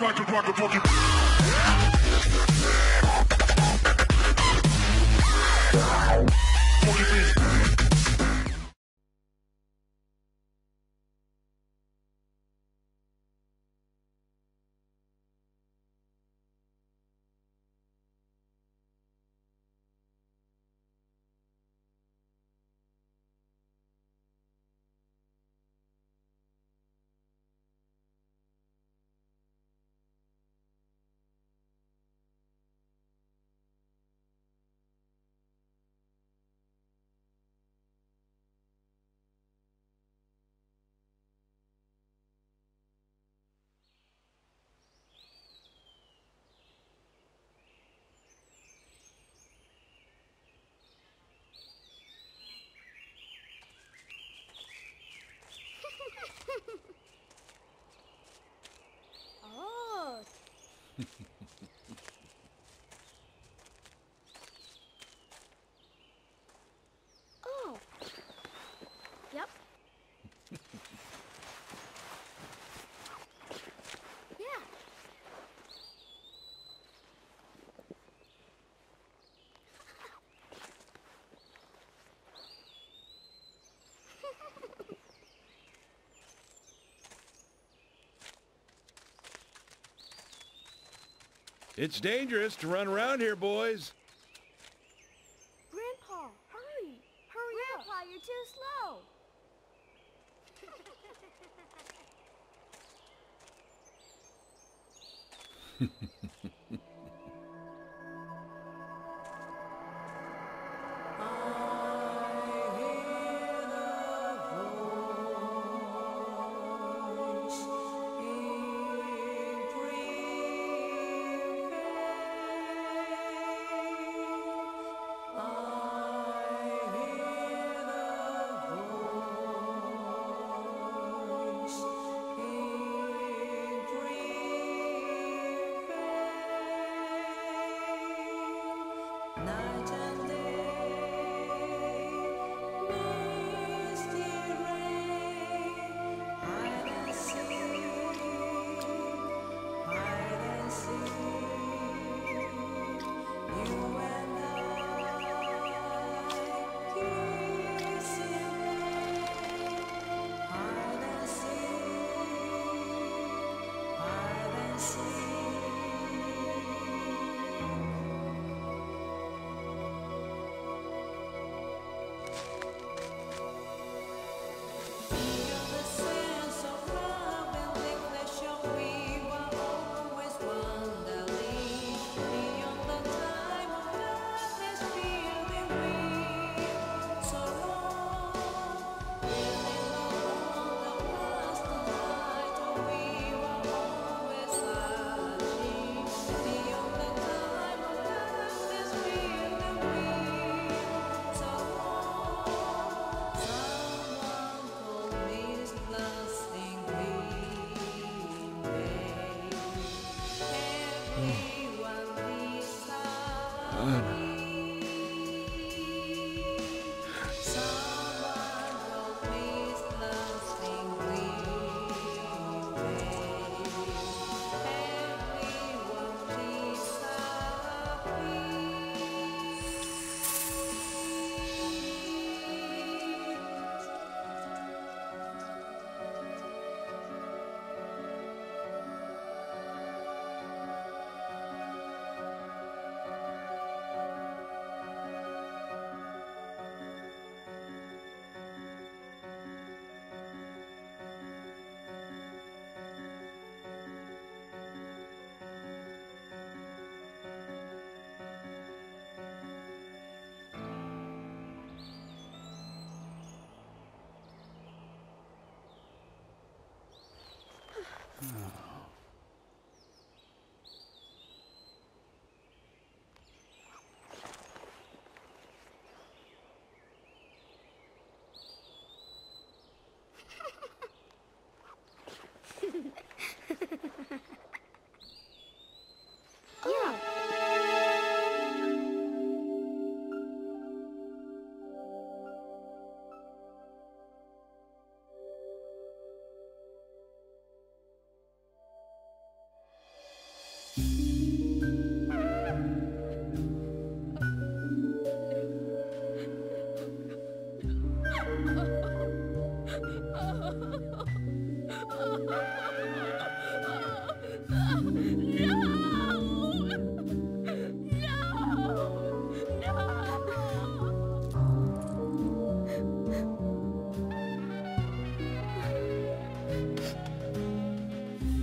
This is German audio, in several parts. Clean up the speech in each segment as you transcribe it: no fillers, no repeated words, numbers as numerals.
like to rock a funky. Funky beat. Oh. Oh. Yep. Yeah. It's dangerous to run around here, boys. Grandpa, hurry. Hurry up. Grandpa, you're too slow.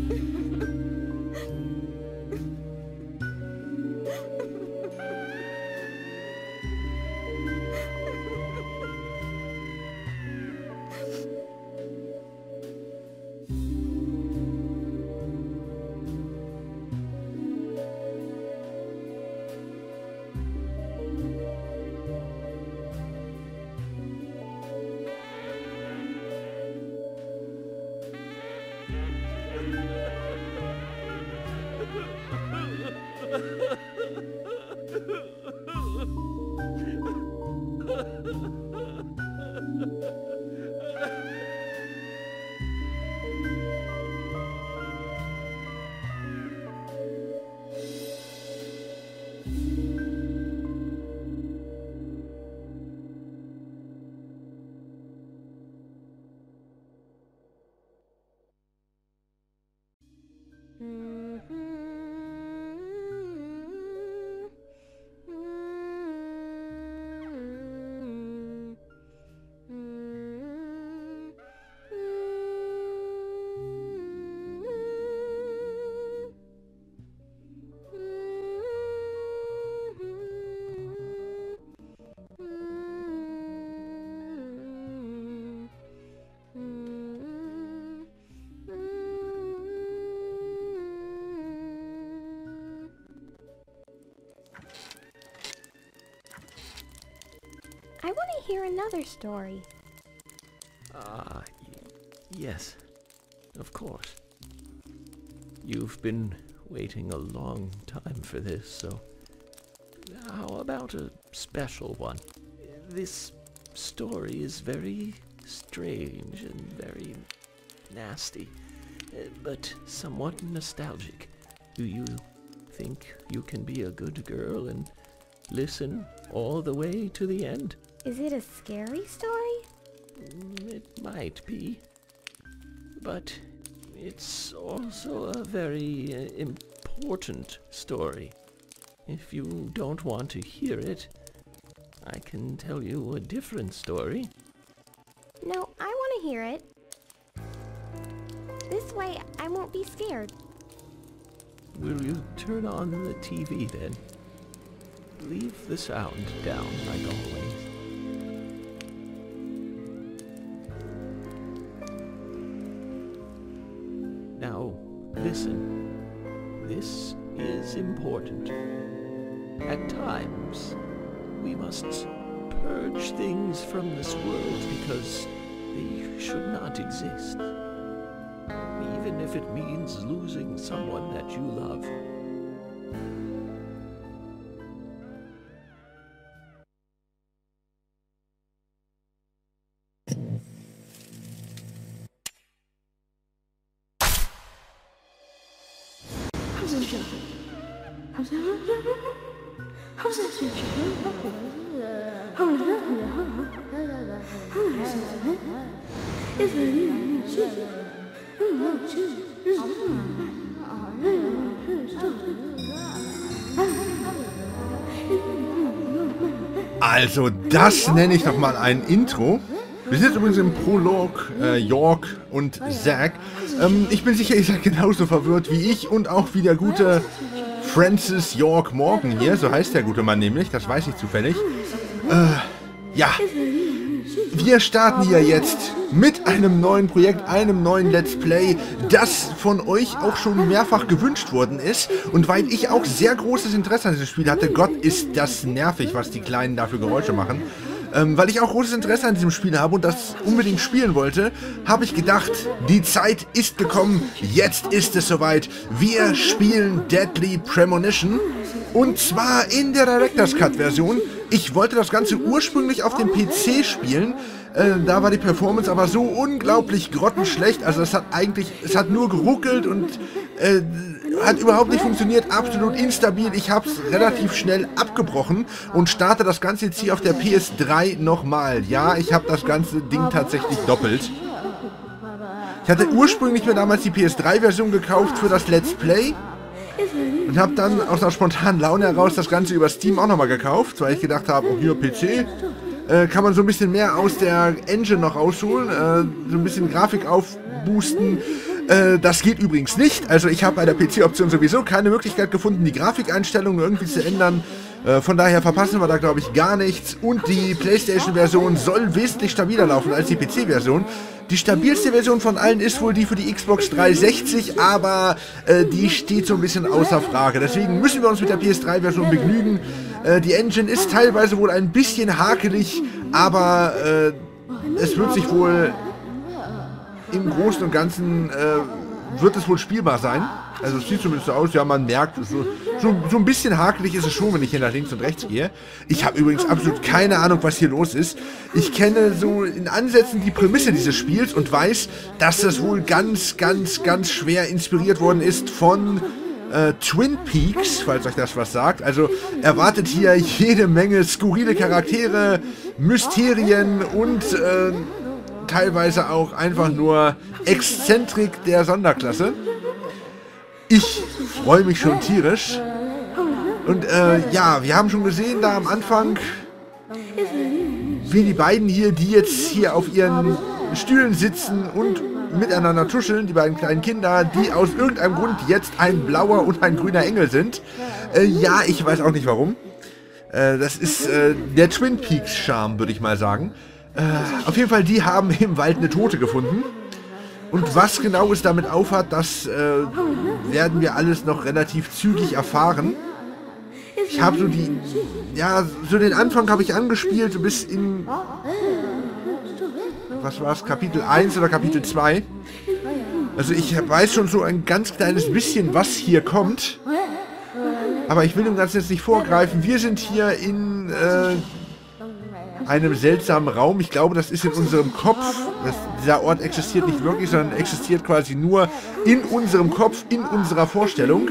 I want to hear another story. Yes, of course. You've been waiting a long time for this, so how about a special one? This story is very strange and very nasty, but somewhat nostalgic. Do you think you can be a good girl and listen all the way to the end? Is it a scary story? It might be, but it's also a very important story. If you don't want to hear it, I can tell you a different story. No, I want to hear it. This way, I won't be scared. Will you turn on the TV then? Leave the sound down like always. Now, listen. This is important. At times, we must purge things from this world because they should not exist. Even if it means losing someone that you love. Also, das nenne ich doch mal ein Intro. Wir sind jetzt übrigens im Prolog, York und Zack. Ich bin sicher, ihr seid genauso verwirrt wie ich und auch wie der gute Francis York Morgan hier. So heißt der gute Mann nämlich, das weiß ich zufällig. Ja. Wir starten hier jetzt mit einem neuen Projekt, einem neuen Let's Play, das von euch auch schon mehrfach gewünscht worden ist. Und weil ich auch sehr großes Interesse an diesem Spiel hatte, Gott ist das nervig, was die Kleinen da für Geräusche machen. Weil ich auch großes Interesse an diesem Spiel habe und das unbedingt spielen wollte, habe ich gedacht, die Zeit ist gekommen, jetzt ist es soweit. Wir spielen Deadly Premonition und zwar in der Director's Cut Version. Ich wollte das Ganze ursprünglich auf dem PC spielen, da war die Performance aber so unglaublich grottenschlecht, also es hat nur geruckelt und hat überhaupt nicht funktioniert, absolut instabil. Ich habe es relativ schnell abgebrochen und starte das Ganze jetzt hier auf der PS3 nochmal. Ja, ich habe das ganze Ding tatsächlich doppelt. Ich hatte ursprünglich mir damals die PS3-Version gekauft für das Let's Play und habe dann aus einer spontanen Laune heraus das Ganze über Steam auch nochmal gekauft, weil ich gedacht habe, oh hier PC, kann man so ein bisschen mehr aus der Engine noch rausholen, so ein bisschen Grafik aufboosten. Das geht übrigens nicht. Also ich habe bei der PC-Option sowieso keine Möglichkeit gefunden, die Grafikeinstellungen irgendwie zu ändern. Von daher verpassen wir da, glaube ich, gar nichts. Und die PlayStation-Version soll wesentlich stabiler laufen als die PC-Version. Die stabilste Version von allen ist wohl die für die Xbox 360, aber die steht so ein bisschen außer Frage. Deswegen müssen wir uns mit der PS3-Version begnügen. Die Engine ist teilweise wohl ein bisschen hakelig, aber es wird sich wohl im Großen und Ganzen wird es wohl spielbar sein. Also es sieht zumindest so aus, ja, man merkt, so ein bisschen hakelig ist es schon, wenn ich hier nach links und rechts gehe. Ich habe übrigens absolut keine Ahnung, was hier los ist. Ich kenne so in Ansätzen die Prämisse dieses Spiels und weiß, dass das wohl ganz schwer inspiriert worden ist von Twin Peaks, falls euch das was sagt. Also erwartet hier jede Menge skurrile Charaktere, Mysterien und teilweise auch einfach nur Exzentrik der Sonderklasse. Ich freue mich schon tierisch. Und ja, wir haben schon gesehen da am Anfang, wie die beiden hier, die jetzt hier auf ihren Stühlen sitzen und miteinander tuscheln, die beiden kleinen Kinder, die aus irgendeinem Grund jetzt ein blauer und ein grüner Engel sind. Ja, ich weiß auch nicht warum. Das ist der Twin Peaks Charme, würde ich mal sagen. Auf jeden Fall, die haben im Wald eine Tote gefunden. Und was genau es damit aufhat, das werden wir alles noch relativ zügig erfahren. Ich habe so so den Anfang habe ich angespielt bis in, was war es, Kapitel 1 oder Kapitel 2. Also ich weiß schon so ein ganz kleines bisschen, was hier kommt. Aber ich will dem Ganzen jetzt nicht vorgreifen. Wir sind hier in einem seltsamen Raum. Ich glaube, das ist in unserem Kopf. Dieser Ort existiert nicht wirklich, sondern existiert quasi nur in unserem Kopf, in unserer Vorstellung.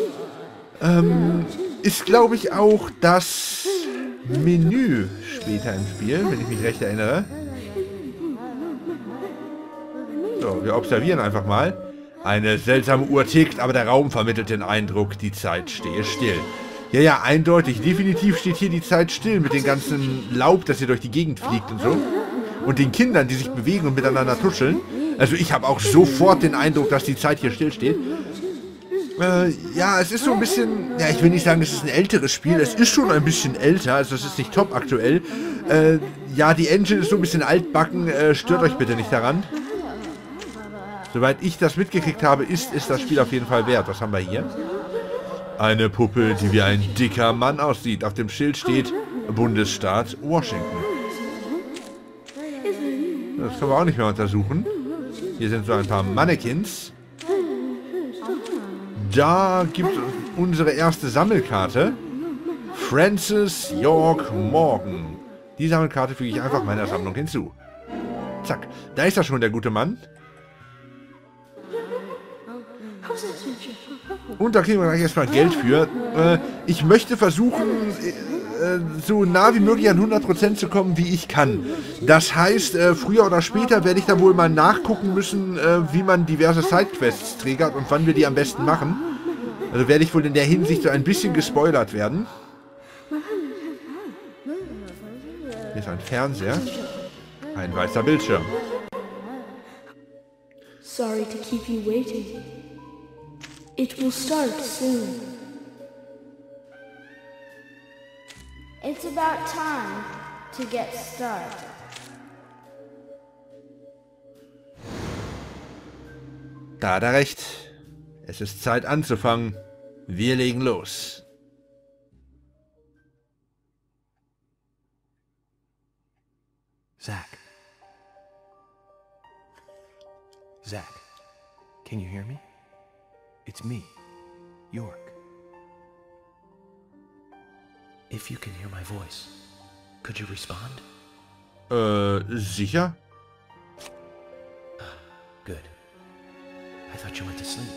Ist, glaube ich, auch das Menü später im Spiel, wenn ich mich recht erinnere. So, wir observieren einfach mal. Eine seltsame Uhr tickt, aber der Raum vermittelt den Eindruck, die Zeit stehe still. Ja, ja, eindeutig. Definitiv steht hier die Zeit still mit dem ganzen Laub, das hier durch die Gegend fliegt und so. Und den Kindern, die sich bewegen und miteinander tuscheln. Also ich habe auch sofort den Eindruck, dass die Zeit hier still steht. Ja, es ist so ein bisschen... Ja, ich will nicht sagen, es ist ein älteres Spiel. Es ist schon ein bisschen älter, also es ist nicht top aktuell. Ja, die Engine ist so ein bisschen altbacken. Stört euch bitte nicht daran. Soweit ich das mitgekriegt habe, ist das Spiel auf jeden Fall wert. Was haben wir hier? Eine Puppe, die wie ein dicker Mann aussieht. Auf dem Schild steht Bundesstaat Washington. Das können wir auch nicht mehr untersuchen. Hier sind so ein paar Mannequins. Da gibt es unsere erste Sammelkarte. Francis York Morgan. Die Sammelkarte füge ich einfach meiner Sammlung hinzu. Zack. Da ist er schon, der gute Mann. Und da kriegen wir gleich erstmal Geld für. Ich möchte versuchen, so nah wie möglich an 100% zu kommen, wie ich kann. Das heißt, früher oder später werde ich da wohl mal nachgucken müssen, wie man diverse Sidequests triggert und wann wir die am besten machen. Also werde ich wohl in der Hinsicht so ein bisschen gespoilert werden. Hier ist ein Fernseher. Ein weißer Bildschirm. Sorry to keep you waiting. It will start soon. It's about time to get started. Da hat er recht. Es ist Zeit anzufangen. Wir legen los. Zach. Zach, can you hear me? It's me, York. If you can hear my voice, could you respond? Sicher? Good. I thought you went to sleep.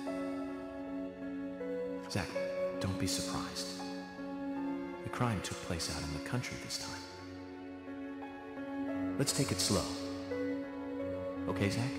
Zach, don't be surprised. The crime took place out in the country this time. Let's take it slow. Okay, Zach?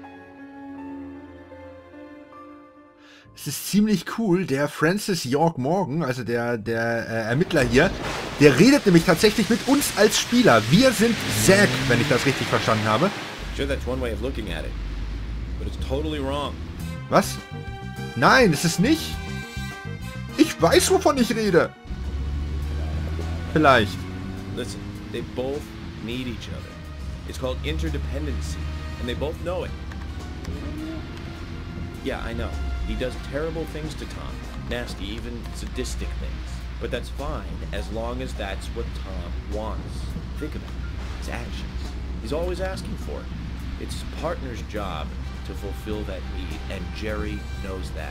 Es ist ziemlich cool, der Francis York Morgan, also der Ermittler hier, der redet nämlich tatsächlich mit uns als Spieler. Wir sind Zack, wenn ich das richtig verstanden habe. Sure, that's one way of looking at it. but it's totally wrong. Was? Nein, ist es nicht. Ich weiß, wovon ich rede. Vielleicht. Listen, they both need each other. It's called interdependency, and they both know it. Yeah, I know. He does terrible things to Tom. Nasty, even sadistic things. But that's fine, as long as that's what Tom wants. Think about it. His actions. He's always asking for it. It's his partner's job to fulfill that need, and Jerry knows that.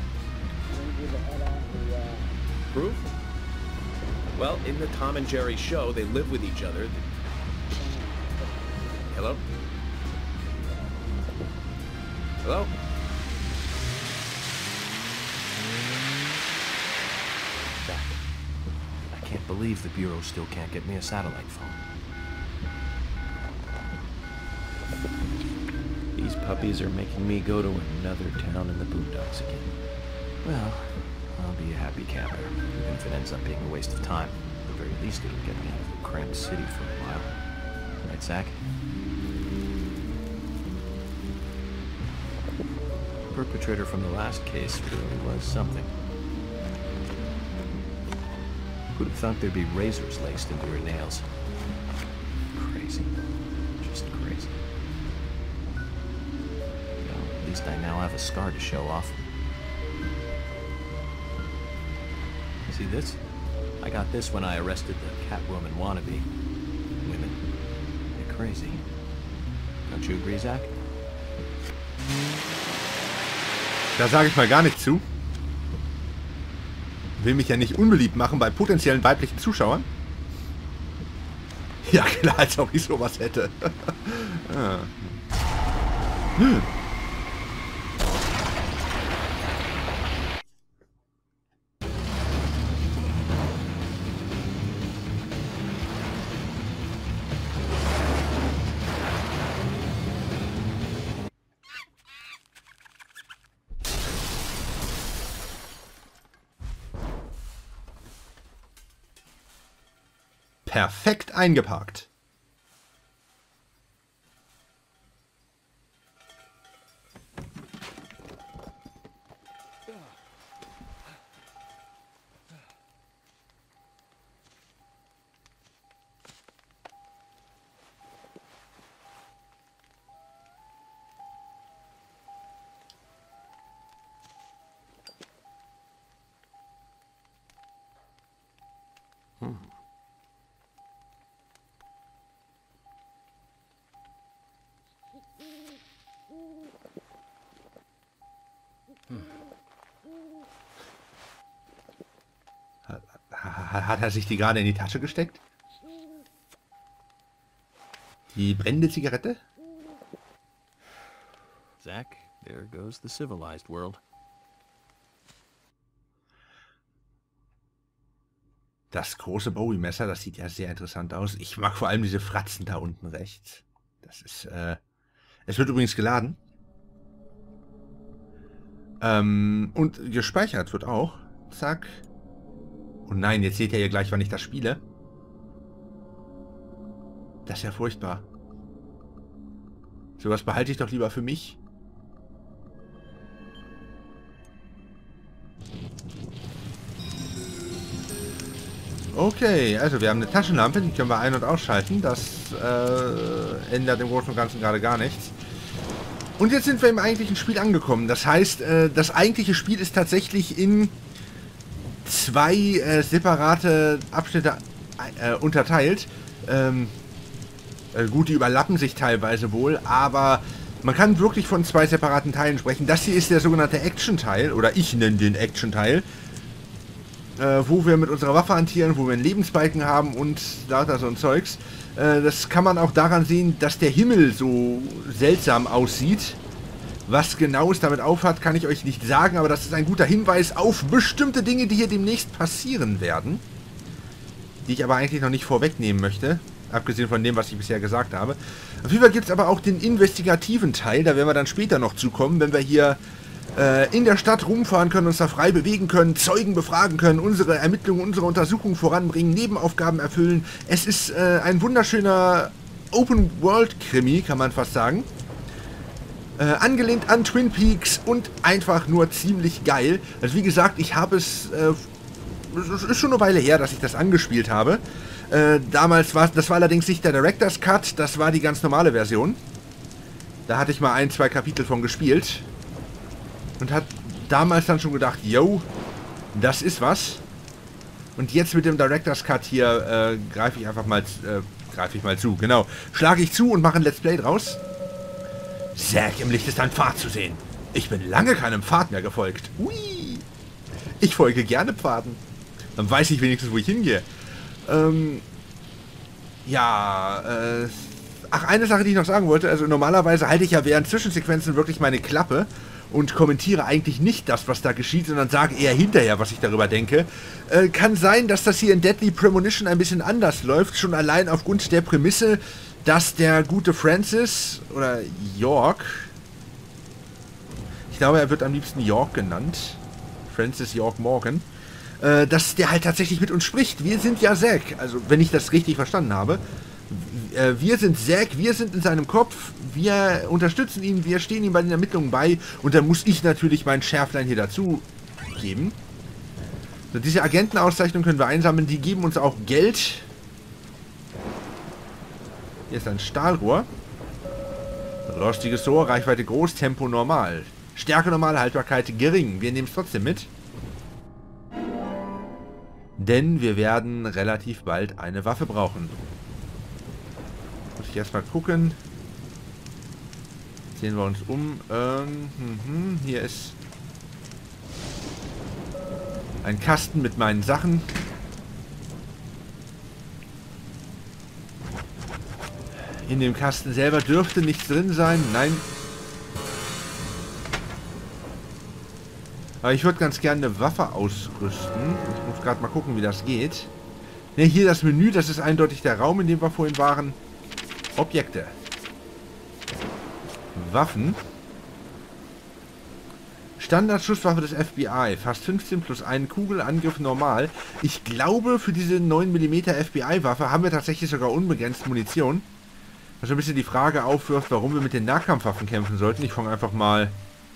Proof? Well, in the Tom and Jerry show, they live with each other. Hello? Hello? Zach, I can't believe the Bureau still can't get me a satellite phone. These puppies are making me go to another town in the boondocks again. Well, I'll be a happy camper, even if it ends up being a waste of time. At the very least, it'll get me out of the cramped city for a while. Right, Zach? The perpetrator from the last case really was something. Who'd have thought there'd be razors laced into her nails? Crazy. Just crazy. Well, at least I now have a scar to show off. See this? I got this when I arrested the Catwoman wannabe. Women. They're crazy. Don't you agree, Zach? Da sage ich mal gar nichts zu. Will mich ja nicht unbeliebt machen bei potenziellen weiblichen Zuschauern. Ja klar, als ob ich sowas hätte. Ah. Perfekt eingeparkt. Hat er sich die gerade in die Tasche gesteckt? Die brennende Zigarette? Zach, there goes the civilized world. Das große Bowie-Messer, das sieht ja sehr interessant aus. Ich mag vor allem diese Fratzen da unten rechts. Das ist, es wird übrigens geladen. Und gespeichert wird auch. Zack. Und nein, jetzt seht ihr ja gleich, wann ich das spiele. Das ist ja furchtbar. Sowas behalte ich doch lieber für mich. Okay, also wir haben eine Taschenlampe, die können wir ein- und ausschalten. Das ändert im Großen und Ganzen gerade gar nichts. Und jetzt sind wir im eigentlichen Spiel angekommen. Das heißt, das eigentliche Spiel ist tatsächlich in zwei separate Abschnitte unterteilt. Gut, die überlappen sich teilweise wohl, aber man kann wirklich von zwei separaten Teilen sprechen. Das hier ist der sogenannte Action-Teil, oder ich nenne den Action-Teil, wo wir mit unserer Waffe hantieren, wo wir einen Lebensbalken haben und lauter so ein Zeugs. Das kann man auch daran sehen, dass der Himmel so seltsam aussieht. Was genau es damit aufhat, kann ich euch nicht sagen, aber das ist ein guter Hinweis auf bestimmte Dinge, die hier demnächst passieren werden. Die ich aber eigentlich noch nicht vorwegnehmen möchte. Abgesehen von dem, was ich bisher gesagt habe. Auf jeden Fall gibt es aber auch den investigativen Teil, da werden wir dann später noch zukommen, wenn wir hier in der Stadt rumfahren können, uns da frei bewegen können, Zeugen befragen können, unsere Ermittlungen, unsere Untersuchungen voranbringen, Nebenaufgaben erfüllen. Es ist ein wunderschöner Open-World-Krimi, kann man fast sagen. Angelehnt an Twin Peaks und einfach nur ziemlich geil. Also wie gesagt, ich habe es ist schon eine Weile her, dass ich das angespielt habe. Das war allerdings nicht der Director's Cut, das war die ganz normale Version. Da hatte ich mal 1, 2 Kapitel von gespielt. Und hat damals dann schon gedacht, yo, das ist was. Und jetzt mit dem Director's Cut hier greife ich mal zu, genau. Schlage ich zu und mache ein Let's Play draus. Zack, im Licht ist ein Pfad zu sehen. Ich bin lange keinem Pfad mehr gefolgt. Ui. Ich folge gerne Pfaden. Dann weiß ich wenigstens, wo ich hingehe. Ach, eine Sache, die ich noch sagen wollte. Also normalerweise halte ich ja während Zwischensequenzen wirklich meine Klappe und kommentiere eigentlich nicht das, was da geschieht, sondern sage eher hinterher, was ich darüber denke. Kann sein, dass das hier in Deadly Premonition ein bisschen anders läuft, schon allein aufgrund der Prämisse, dass der gute Francis, oder York, ich glaube, er wird am liebsten York genannt, Francis York Morgan, dass der halt tatsächlich mit uns spricht. Wir sind ja Zack, also wenn ich das richtig verstanden habe. Wir sind Zack, wir sind in seinem Kopf, wir unterstützen ihn, wir stehen ihm bei den Ermittlungen bei und dann muss ich natürlich mein Schärflein hier dazu geben. So, diese Agentenauszeichnung können wir einsammeln, die geben uns auch Geld. Hier ist ein Stahlrohr. Rostiges Rohr, Reichweite groß, Tempo normal. Stärke normal, Haltbarkeit gering. Wir nehmen es trotzdem mit. Denn wir werden relativ bald eine Waffe brauchen. Muss ich erstmal gucken. Sehen wir uns um. Hier ist ein Kasten mit meinen Sachen. In dem Kasten selber dürfte nichts drin sein. Nein. Aber ich würde ganz gerne eine Waffe ausrüsten. Ich muss gerade mal gucken, wie das geht. Ne, hier das Menü, das ist eindeutig der Raum, in dem wir vorhin waren. Objekte. Waffen. Standardschusswaffe des FBI. Fast 15 plus 1 Kugel, Angriff normal. Ich glaube, für diese 9 mm FBI-Waffe haben wir tatsächlich sogar unbegrenzt Munition. Was ein bisschen die Frage aufwirft, warum wir mit den Nahkampfwaffen kämpfen sollten. Ich fange einfach mal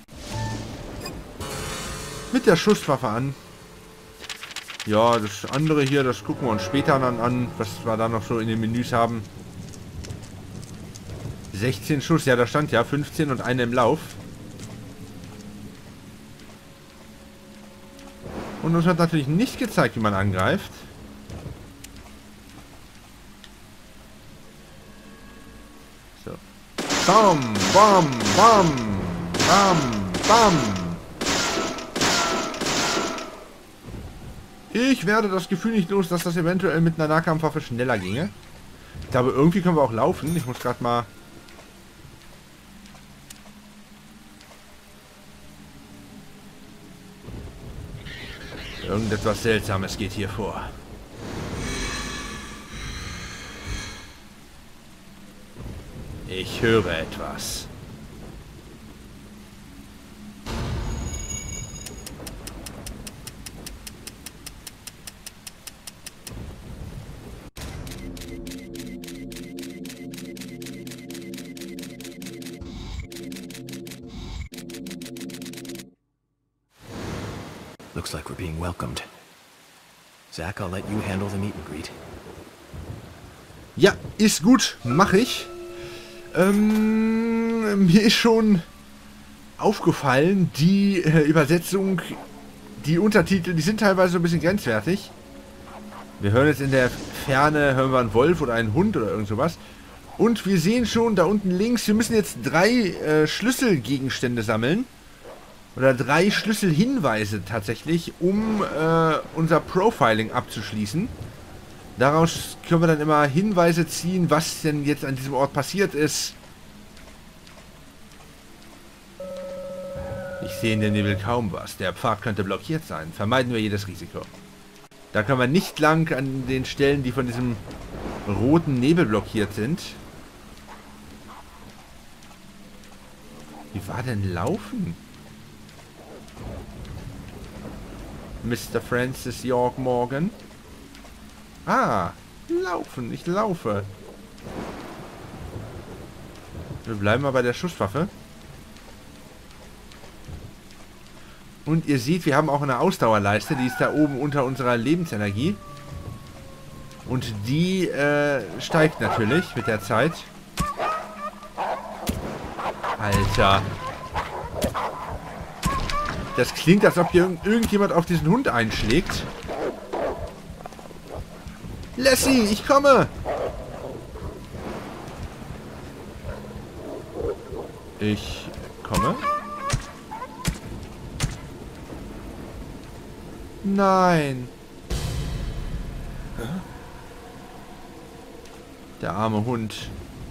mit der Schusswaffe an. Ja, das andere hier, das gucken wir uns später dann an, was wir da noch so in den Menüs haben. 16 Schuss, ja, da stand ja 15 und eine im Lauf. Und uns hat natürlich nicht gezeigt, wie man angreift. So. Bam, bam, bam, bam, bam. Ich werde das Gefühl nicht los, dass das eventuell mit einer Nahkampfwaffe schneller ginge. Ich glaube, irgendwie können wir auch laufen. Ich muss gerade mal... Irgendetwas Seltsames geht hier vor. Ich höre etwas. Looks like we're being welcomed. Zack, I'll let you handle the meet and greet. Ja, ist gut, mache ich. Mir ist schon aufgefallen, die Übersetzung, die Untertitel, die sind teilweise so ein bisschen grenzwertig. Wir hören jetzt in der Ferne, hören wir einen Wolf oder einen Hund oder irgend sowas. Und wir sehen schon da unten links, wir müssen jetzt 3 Schlüsselgegenstände sammeln. Oder 3 Schlüsselhinweise tatsächlich, um unser Profiling abzuschließen. Daraus können wir dann immer Hinweise ziehen, was denn jetzt an diesem Ort passiert ist. Ich sehe in den Nebel kaum was. Der Pfad könnte blockiert sein. Vermeiden wir jedes Risiko. Da können wir nicht lang an den Stellen, die von diesem roten Nebel blockiert sind. Wie war denn Laufen? Mr. Francis York Morgan. Ah, laufen. Ich laufe. Wir bleiben mal bei der Schusswaffe. Und ihr seht, wir haben auch eine Ausdauerleiste. Die ist da oben unter unserer Lebensenergie. Und die steigt natürlich mit der Zeit. Alter. Das klingt, als ob hier irgendjemand auf diesen Hund einschlägt. Lassie, ich komme! Ich komme? Nein. Der arme Hund.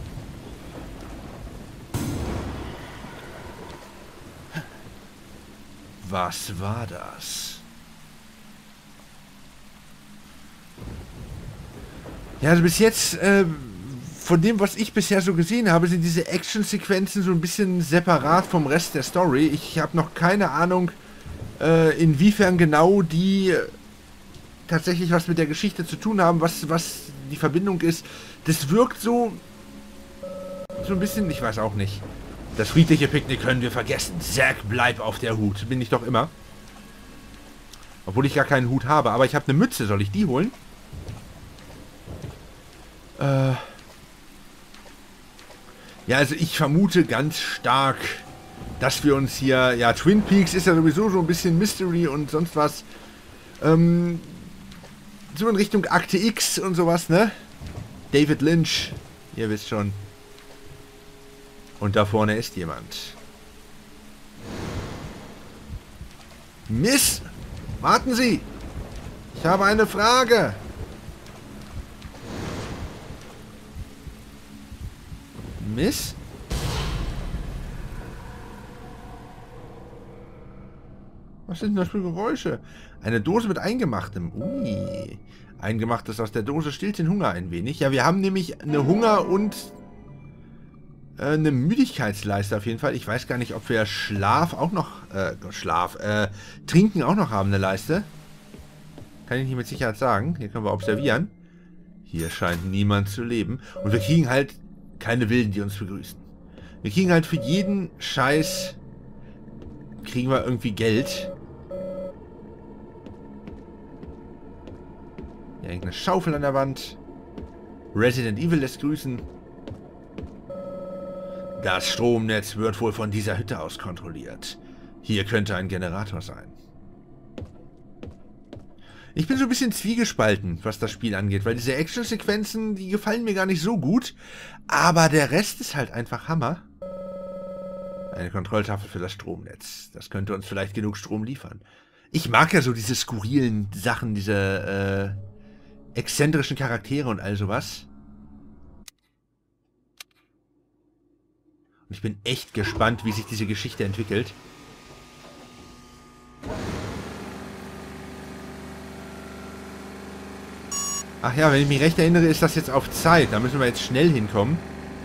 Was war das? Ja, also bis jetzt, von dem, was ich bisher so gesehen habe, sind diese Action-Sequenzen so ein bisschen separat vom Rest der Story. Ich habe noch keine Ahnung, inwiefern genau die tatsächlich was mit der Geschichte zu tun haben, was die Verbindung ist. Das wirkt so ein bisschen, ich weiß auch nicht. Das friedliche Picknick können wir vergessen. Zack, bleib auf der Hut. Bin ich doch immer. Obwohl ich gar keinen Hut habe. Aber ich habe eine Mütze. Soll ich die holen? Ja, also ich vermute ganz stark, dass wir uns hier... Ja, Twin Peaks ist ja sowieso so ein bisschen Mystery und sonst was. So in Richtung Akte X und sowas, ne? David Lynch. Ihr wisst schon. Und da vorne ist jemand. Miss! Warten Sie! Ich habe eine Frage! Miss? Was sind denn das für Geräusche? Eine Dose mit Eingemachtem. Ui. Eingemachtes aus der Dose stillt den Hunger ein wenig. Ja, wir haben nämlich eine Hunger- und eine Müdigkeitsleiste auf jeden Fall. Ich weiß gar nicht, ob wir Schlaf auch noch... Trinken auch noch haben, eine Leiste. Kann ich nicht mit Sicherheit sagen. Hier können wir observieren. Hier scheint niemand zu leben. Und wir kriegen halt keine Wilden, die uns begrüßen. Wir kriegen halt für jeden Scheiß... kriegen wir irgendwie Geld. Hier hängt eine Schaufel an der Wand. Resident Evil lässt grüßen. Das Stromnetz wird wohl von dieser Hütte aus kontrolliert. Hier könnte ein Generator sein. Ich bin so ein bisschen zwiegespalten, was das Spiel angeht, weil diese Action-Sequenzen, die gefallen mir gar nicht so gut. Aber der Rest ist halt einfach Hammer. Eine Kontrolltafel für das Stromnetz. Das könnte uns vielleicht genug Strom liefern. Ich mag ja so diese skurrilen Sachen, diese exzentrischen Charaktere und all sowas. Und ich bin echt gespannt, wie sich diese Geschichte entwickelt. Ach ja, wenn ich mich recht erinnere, ist das jetzt auf Zeit. Da müssen wir jetzt schnell hinkommen.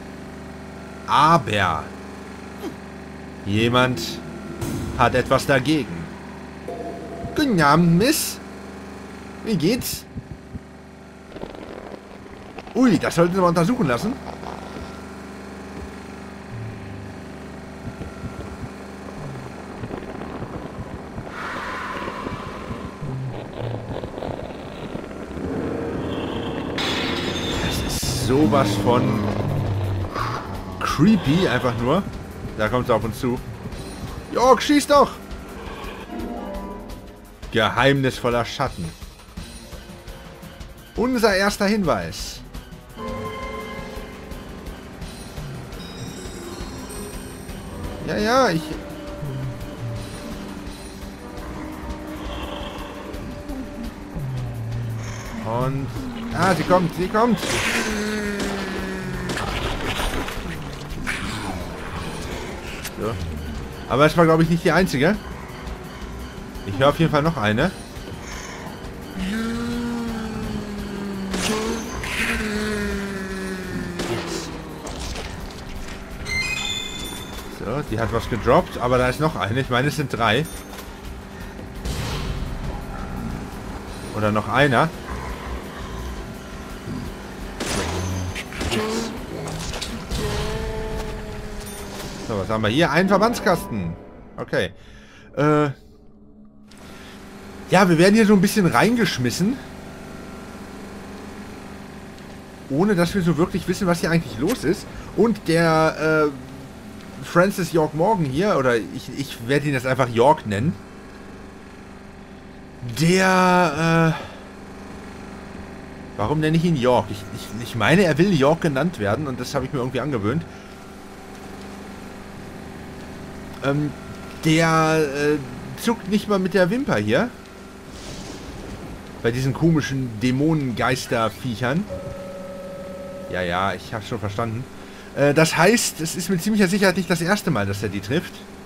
Aber jemand hat etwas dagegen. Guten Abend, Miss. Wie geht's? Ui, das sollten wir mal untersuchen lassen. Sowas von creepy, einfach nur. Da kommt es auf uns zu. York, schieß doch! Geheimnisvoller Schatten. Unser erster Hinweis. Ja, ja, ich... Und... Ah, sie kommt, sie kommt! So. Aber es war, glaube ich, nicht die einzige. Ich höre auf jeden Fall noch eine. So, die hat was gedroppt, aber da ist noch eine. Ich meine, es sind 3. Oder noch einer. So, was haben wir hier? Ein Verbandskasten. Okay. Ja, wir werden hier so ein bisschen reingeschmissen. Ohne dass wir so wirklich wissen, was hier eigentlich los ist. Und der Francis York Morgan hier, oder ich werde ihn jetzt einfach York nennen. Der, warum nenne ich ihn York? Ich meine, er will York genannt werden und das habe ich mir irgendwie angewöhnt. Der zuckt nicht mal mit der Wimper hier. Bei diesen komischen Dämonengeisterviechern. Ja, ich habe schon verstanden. Das heißt, es ist mit ziemlicher Sicherheit nicht das erste Mal, dass er die trifft.